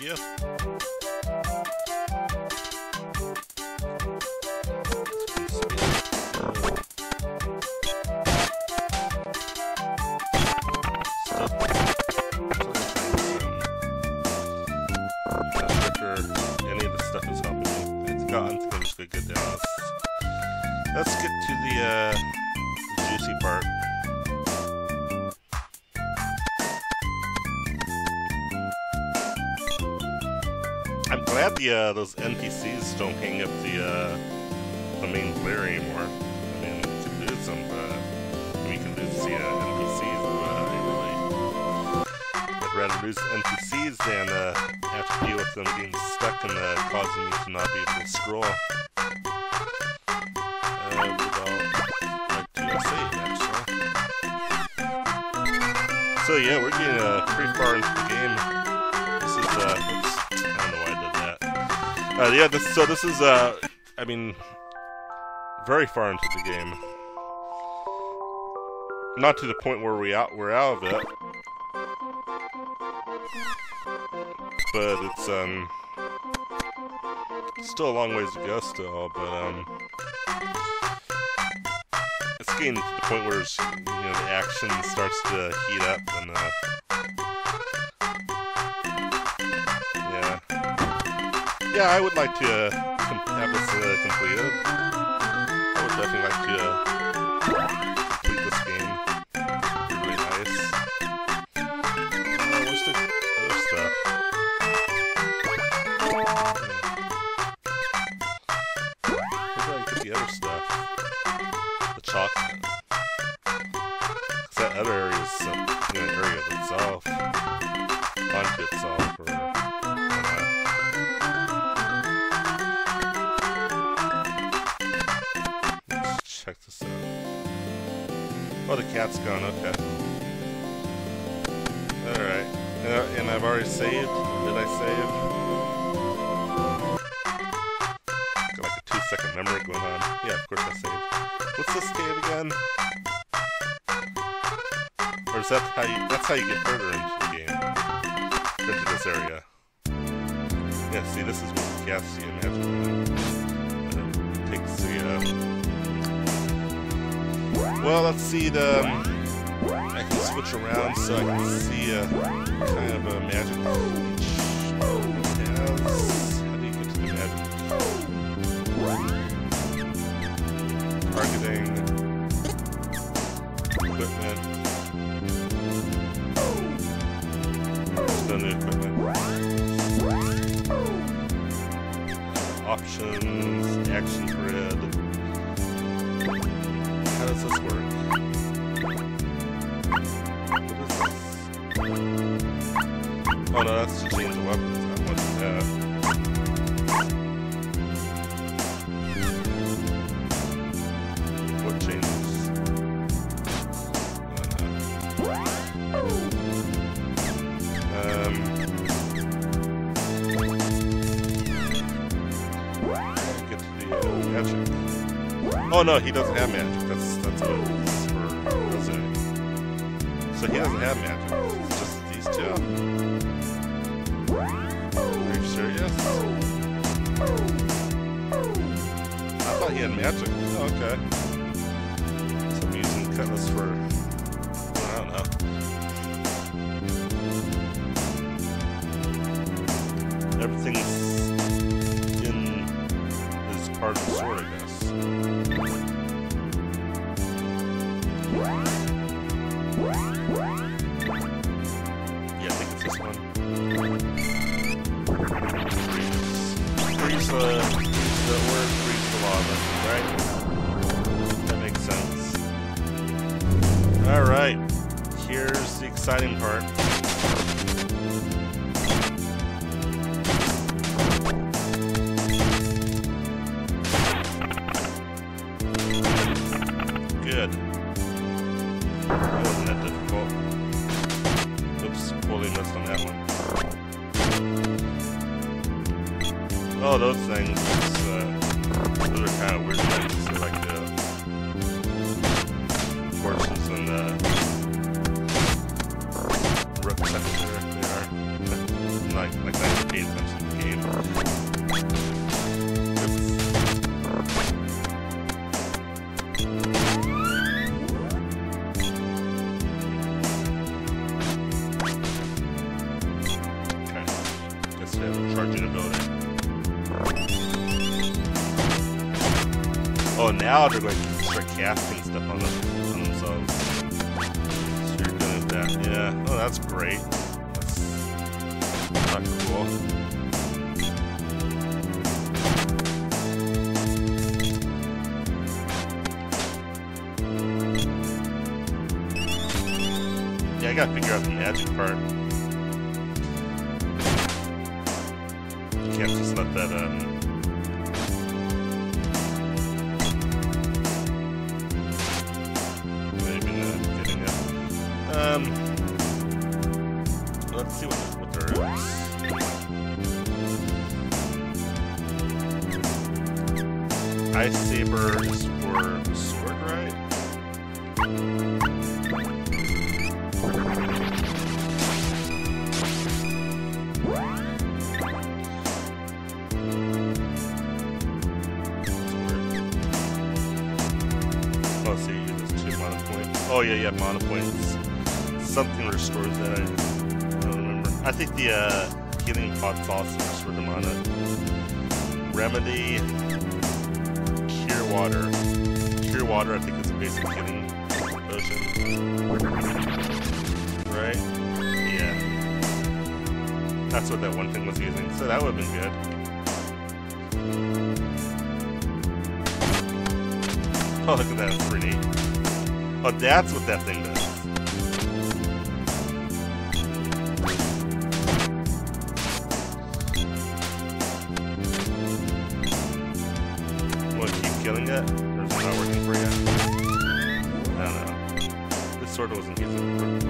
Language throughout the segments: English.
you. Any of the stuff is helping me. It's gone. It's gonna just go good down. Let's get to the juicy part. I'm glad those NPCs don't hang up the main player anymore. I mean, you can lose them, but you can lose the NPCs. I'd rather lose NPCs than have to deal with them getting stuck and causing me to not be able to scroll. So yeah, we're getting pretty far into the game. This is, oops, I don't know why I did that. Yeah, this is, I mean, very far into the game. Not to the point where we're out of it. But it's, still a long ways to go still, but, it's getting to the point where it's, you know, the action starts to heat up and, yeah. Yeah, I would like to have this completed. I would definitely like to complete this game. It'd be really nice. Where's the other stuff? Where did I get the other stuff? The chocolate. Because that other area is some, you know, area of itself. Onto itself, or let's check this out. Oh, the cat's gone, okay. Alright. And I've already saved. Did I save? Got like a 2-second memory going on. Yeah, of course I saved. What's this cave again? Or is that how you, that's how you get further into the game? Into this area. Yeah, see, this is what the cats see in Magic. It takes the, well, let's see the, I can switch around so I can see kind of a magic it has. How do you get to the magic? Targeting, equipment, there's no new equipment, options, action grid. How does this work? Oh no, that's to change the weapons. I want that. What changes? Get to the magic. Oh no, he doesn't have magic. That's what it is for Jose. So he doesn't have magic. It's just these two. Are you serious? I thought he had magic. Oh, okay. So I'm using Cutlass for, I don't know. Everything's in this part of the sword, I guess. Yeah, I think it's this one. Freeze the word freeze the lava, right? That makes sense. Alright, here's the exciting part. Good. That wasn't that difficult. Oops, fully missed on that one. Oh, those things, those are kind of weird things. They're like the horses and the rooks, I think they are. Like 90 pages now they're going to start casting stuff on themselves. So you're good at that. Yeah. Oh, that's great. That's not cool. Yeah, I gotta figure out the magic part. You can't just let that, maybe not getting it. Let's see what there is. Ice Saber is for sword, right? Oh, so you use 2 mana points. Oh yeah, mana points. Something restores that. I don't remember. I think the healing pots also restore the mana. Remedy, Cure Water. Cure Water, I think it's a basic healing potion. Right? Yeah. That's what that one thing was using. So that would have been good. Oh, look at that, it's pretty neat. Oh, that's what that thing does. You want to keep killing it? Or is it not working for you? I don't know. This sword wasn't working.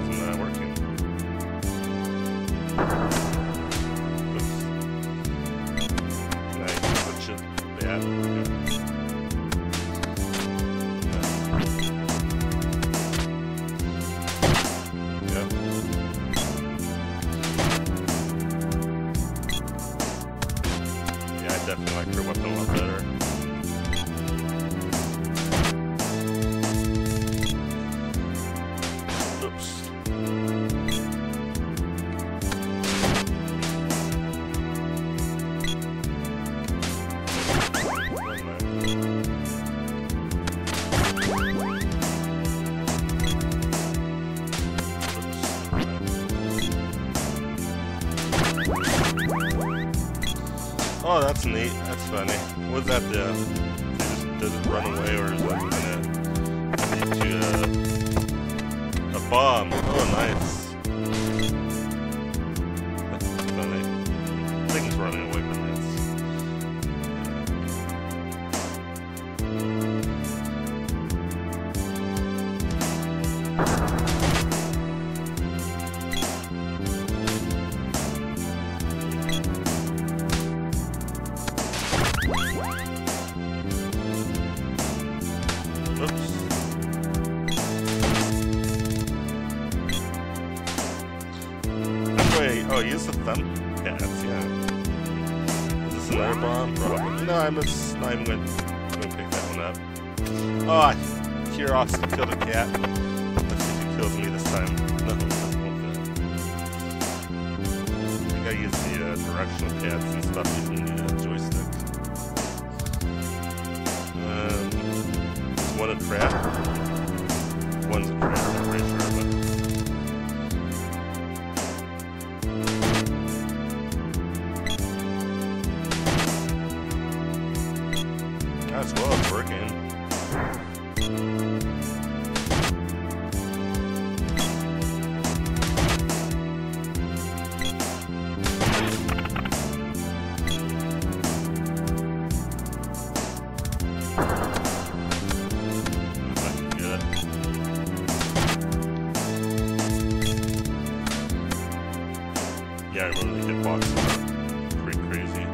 Oops. Can I switch it back? Okay. Definitely like her weapon a lot better. Oops. Oh, that's neat. That's funny. What does that do? Does it run away, or is it gonna lead to a bomb? Oh, nice. That's funny. Things running away from this. Oops. Oh, use the thumb pads, yeah. Is this another bomb? Probably. No, I'm just not even going to pick that one up. Oh, Kiros killed a cat. Let's see if he kills me this time. No, this won't fit. I think I use the directional pads and stuff using the joystick. Is one a trap? One's a trap, I'm pretty sure, but... As well, it's working. If I can get it. Yeah, I remember the hitboxes are pretty crazy.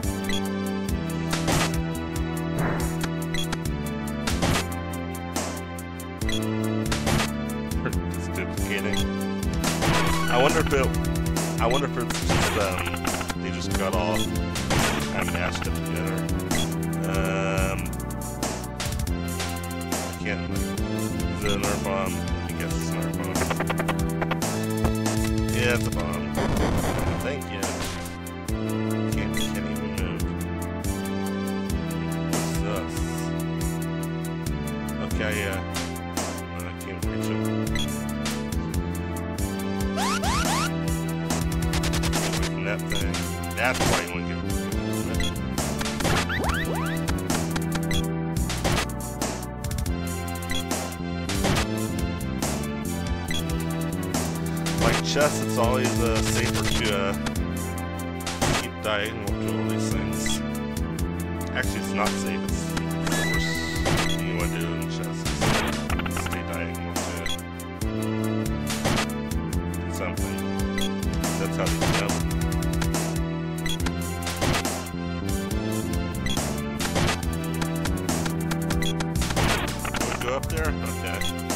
Just duplicating. I wonder if it's just they just got all kind of mashed up together. I can't. Is it another bomb? I guess it's another bomb. Yeah, it's a bomb. Thank you. Can't even move. What's this? that thing. That's why you want to get rid of it. Like chess, it's always safer to keep diagonal to all these things. Actually, it's not safe. It's the worst thing you want to do in chess is stay diagonal to something. That's how they jump. Go up there? Okay.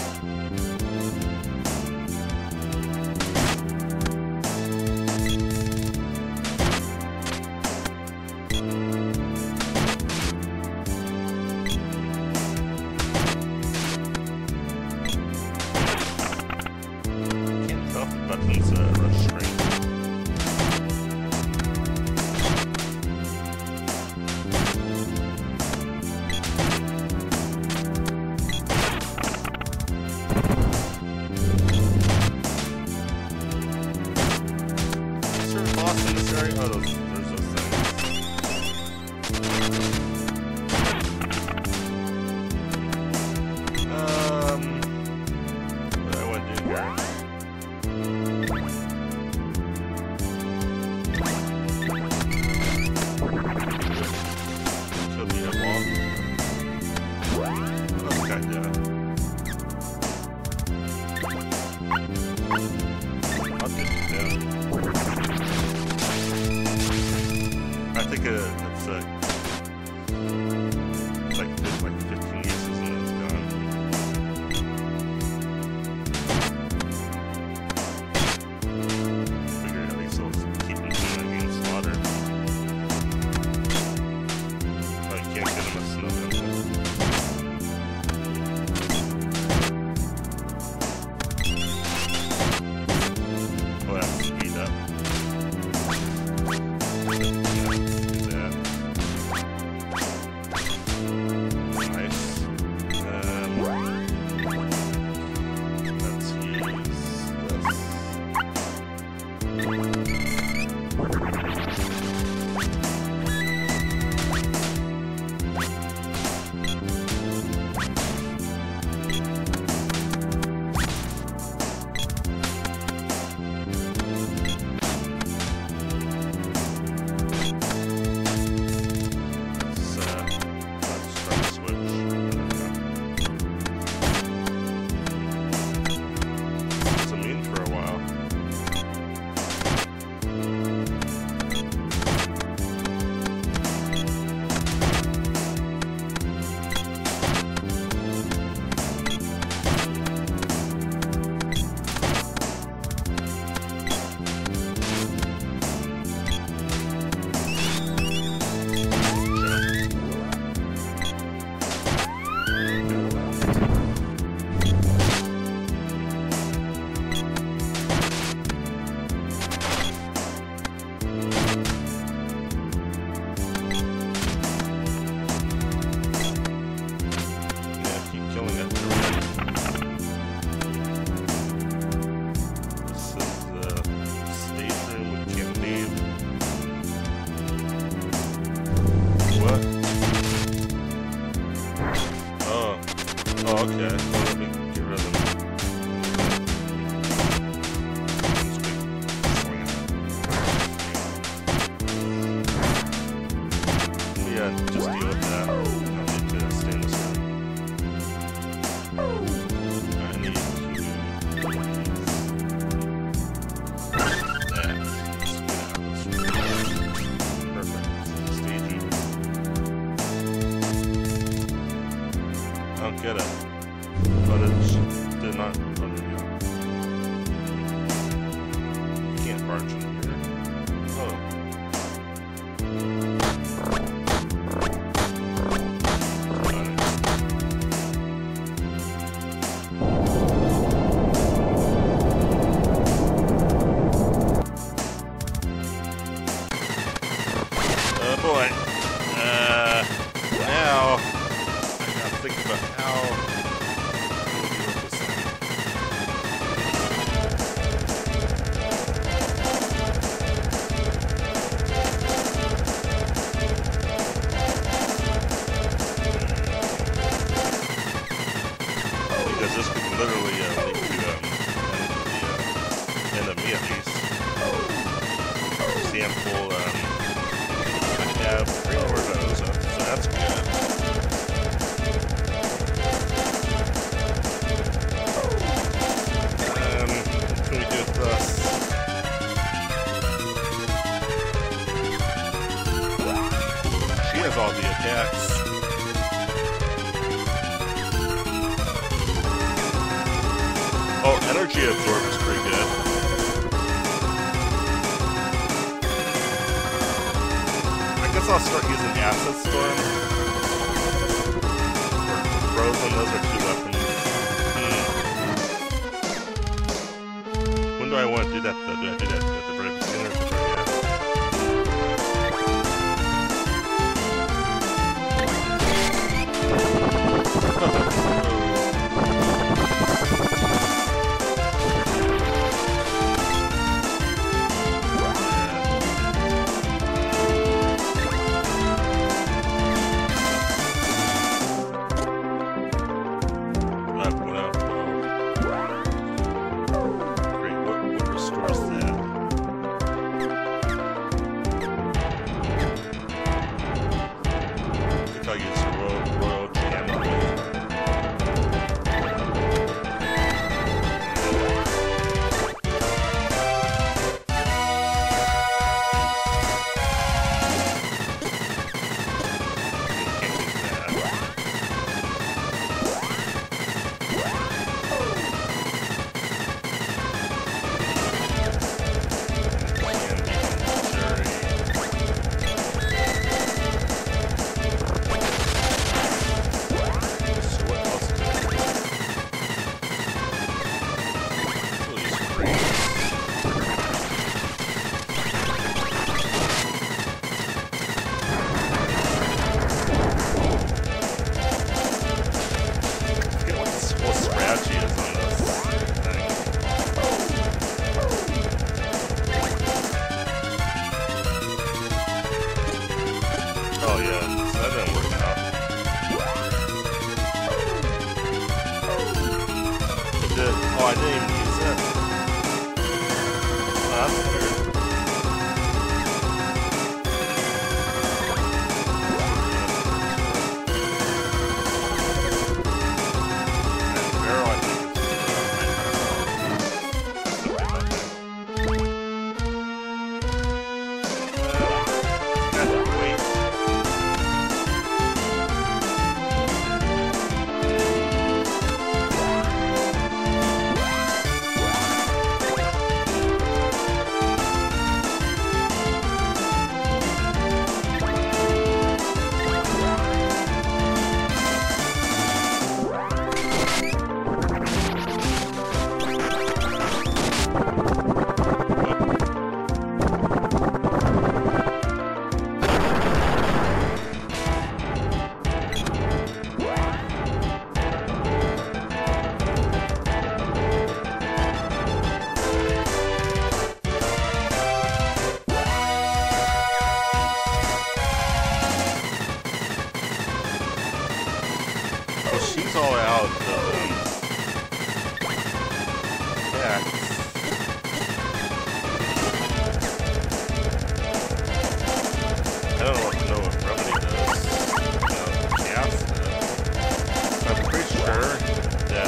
Can't tell if the buttons are straight. Oh, there's those things. What do I want to do here? Kill the wall. Oh, kinda. I'll take it down. I think it's like 15 uses and then it's gone. Figure at least it'll keep them from getting slaughtered. Oh, you can't get them with snow. Oh, that's speed up. Oh, okay. Well, let me get rid of them. Yeah, just deal with that. I don't need to stay in this room. I need to use that. Let's get out of this room. Perfect. Staging. I don't get it. Footage did not. Oh, there we go. You can't barge in here. Oh. Oh boy. Now I gotta think about how to deal with this thing. least. Sample, I have 3 more of those, so that's good. What can we do with this? She has all the attacks. Oh, energy absorb is pretty good. I guess I'll start using Acid Storm. Or Frozen, those are 2 weapons. When do I want to do that though? Do I do that at the very beginning or the very end? Oh yeah, so that didn't work out. It did. Oh, I didn't even use it. Oh, that's weird. And Barrel, I think, is wait. She's all out of yeah. I don't know what Remedy does. Chaos does. I'm pretty sure that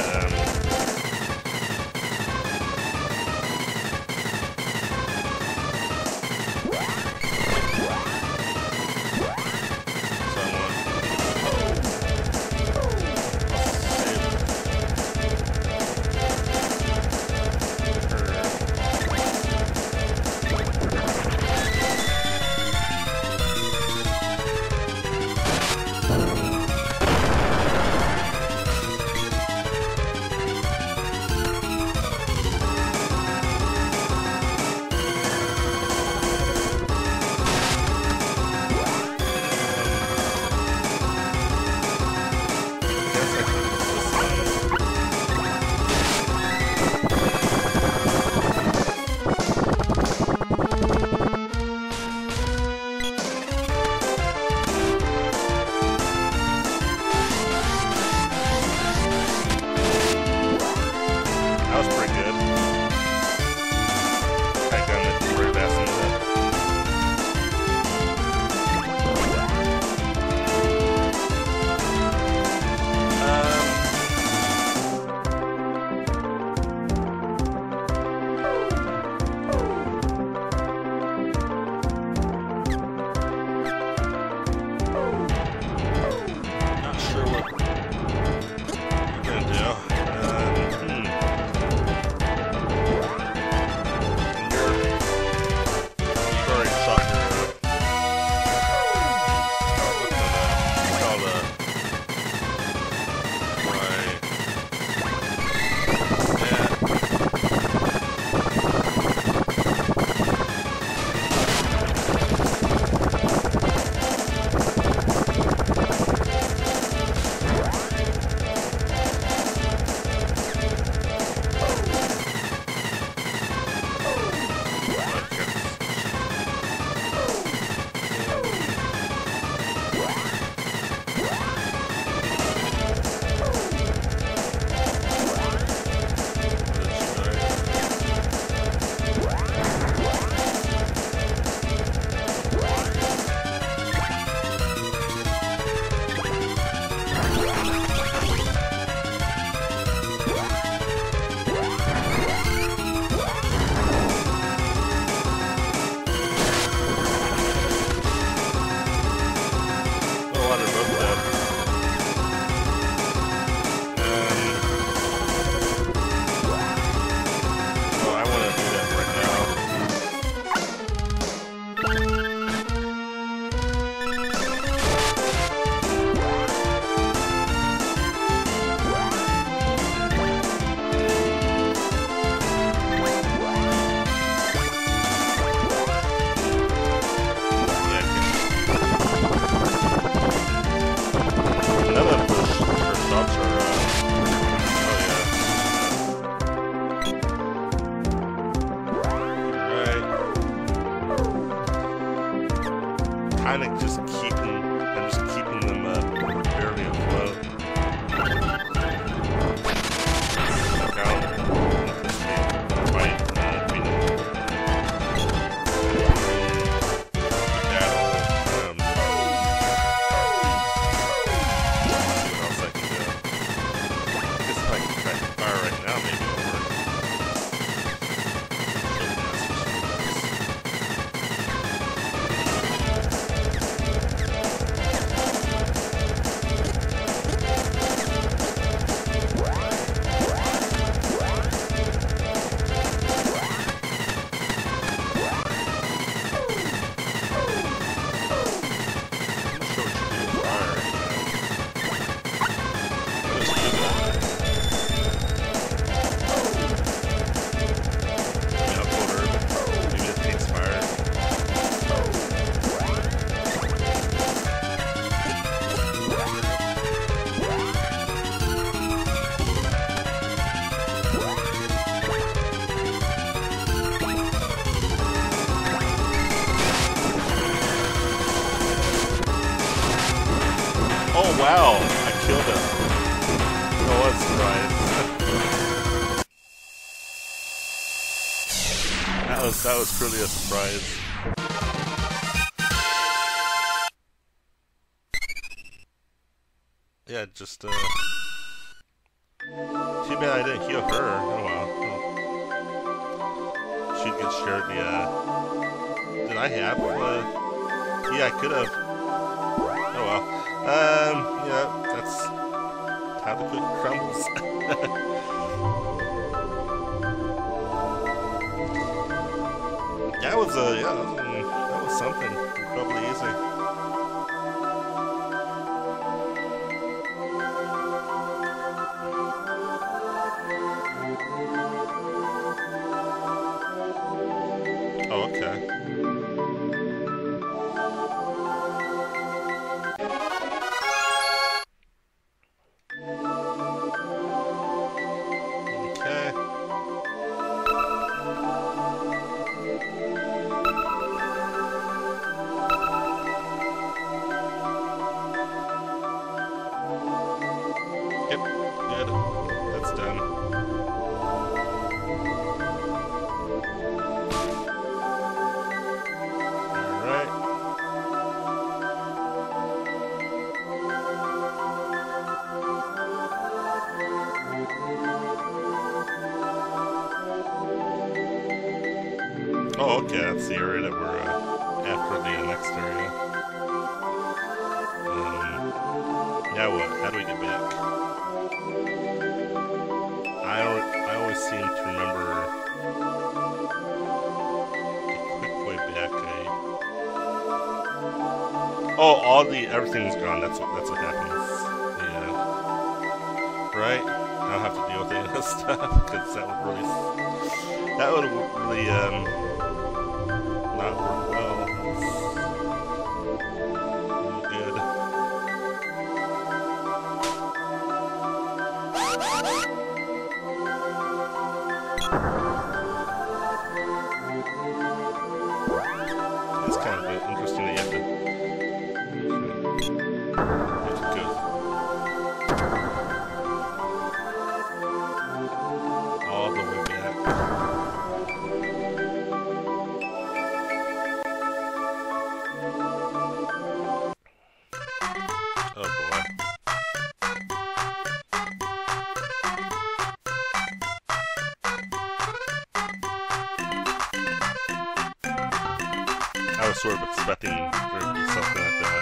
kind of just keeping them barely afloat. Look out. Fight, Oh wow, I killed him. Oh, what a surprise. That was truly a surprise. Yeah, just too bad I didn't heal her. Oh well. Oh. She'd get shared the did I have yeah, I could have. Oh well. Yeah, that's how the cookie crumbles. That was that was something. Incredibly easy. Oh, okay. Yep, good. That's done. Alright. Oh, okay, that's the area that we're after the next area. Now what? How do we get back? I always seem to remember a quick way back. Oh, everything's gone. That's what happens. Yeah. Right? I don't have to deal with any of this stuff because that would really not work well. Good. It's kind of interesting that you have to go all the way back. Oh boy. I was sort of expecting there to be something like that.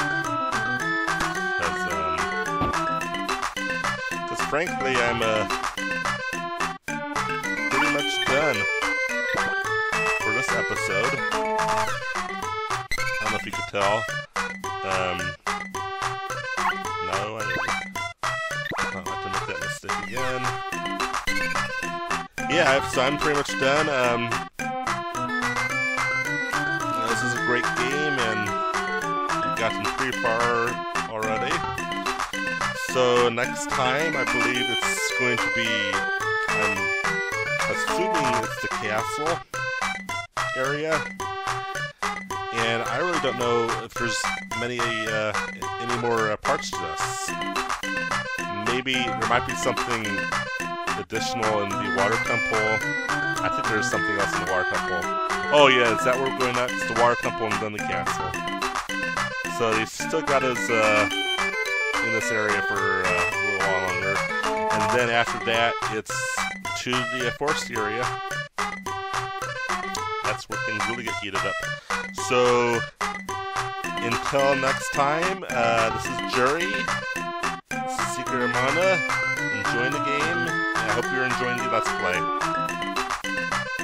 Because frankly, I'm pretty much done for this episode. I don't know if you could tell. No, I don't want to make that mistake again. Yeah, so I'm pretty much done. This is a great game, and we've gotten pretty far already. So next time, I believe it's going to be, I'm assuming it's the castle area. and I really don't know if there's any more parts to this. Maybe there might be something additional in the water temple. I think there's something else in the water temple. Oh yeah, is that where we're going next? The water temple and then the castle. So he still got us in this area for a little while longer. And then after that, it's to the forest area. That's where things really get heated up. So, until next time, this is Jury, Secret Amana, enjoying the game, and I hope you're enjoying the Let's Play.